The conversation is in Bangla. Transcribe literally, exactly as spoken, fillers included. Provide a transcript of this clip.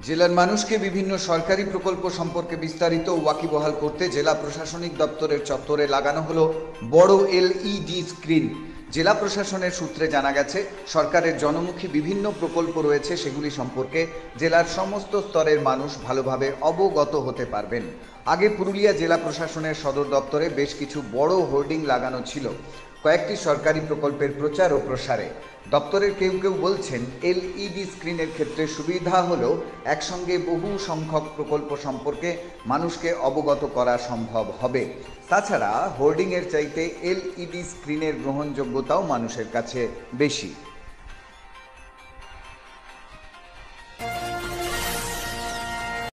জেলার মানুষকে বিভিন্ন সরকারি প্রকল্প সম্পর্কে বিস্তারিত ওয়াকিবহাল করতে জেলা প্রশাসনিক দপ্তরের চত্বরে লাগানো হলো বড় এলইডি স্ক্রিন। জেলা প্রশাসনের সূত্রে জানা গেছে, সরকারের জনমুখী বিভিন্ন প্রকল্প রয়েছে, সেগুলি সম্পর্কে জেলার সমস্ত স্তরের মানুষ ভালোভাবে অবগত হতে পারবেন। আগে পুরুলিয়া জেলা প্রশাসনের সদর দপ্তরে বেশ কিছু বড় হোর্ডিং লাগানো ছিল কয়েকটি সরকারি প্রকল্পের প্রচার ও প্রসারে। দপ্তরের কেউ কেউ বলছেন, এলইডি স্ক্রিনের ক্ষেত্রে সুবিধা হলো একসঙ্গে বহু সংখ্যক প্রকল্প সম্পর্কে মানুষকে অবগত করা সম্ভব হবে। তাছাড়া হোর্ডিংয়ের চাইতে এলইডি স্ক্রিনের গ্রহণযোগ্যতাও মানুষের কাছে বেশি।